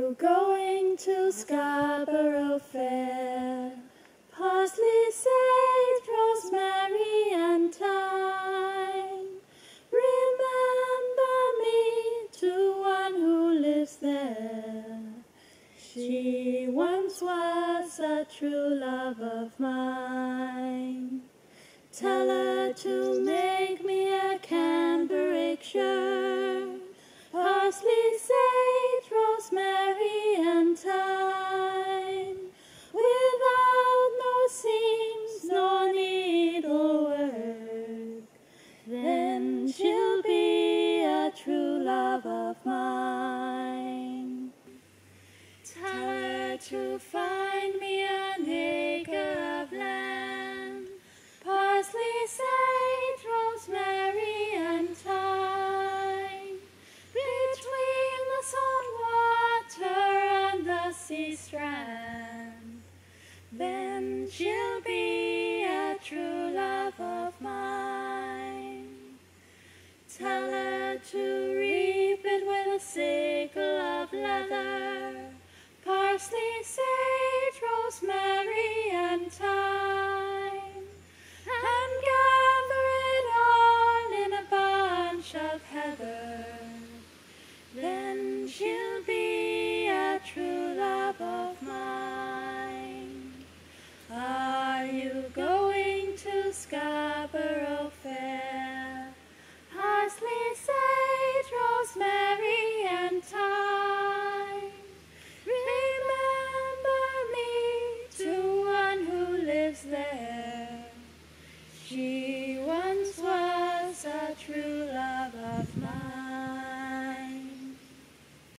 you going to Scarborough Fair? Parsley, sage, rosemary, and thyme. Remember me to one who lives there. She once was a true love of mine. Tell her to make me a cambric shirt, parsley, sage, rosemary, and thyme, without no seams nor needlework. Then she'll be a true love of mine. Tell her to find me an acre of land, parsley, sage, rosemary, and thyme, between the salt water and the sea strand. Then she'll be a true love of mine. Tell her to reap it with a sickle of leather, parsley, sage, rosemary, and thyme, and gather it all in a bunch of heather. Then she'll be a true love of mine. Are you going to Scarborough Fair? Parsley, sage, rosemary, and thyme. Remember me to one who lives there. She once was a true love of mine.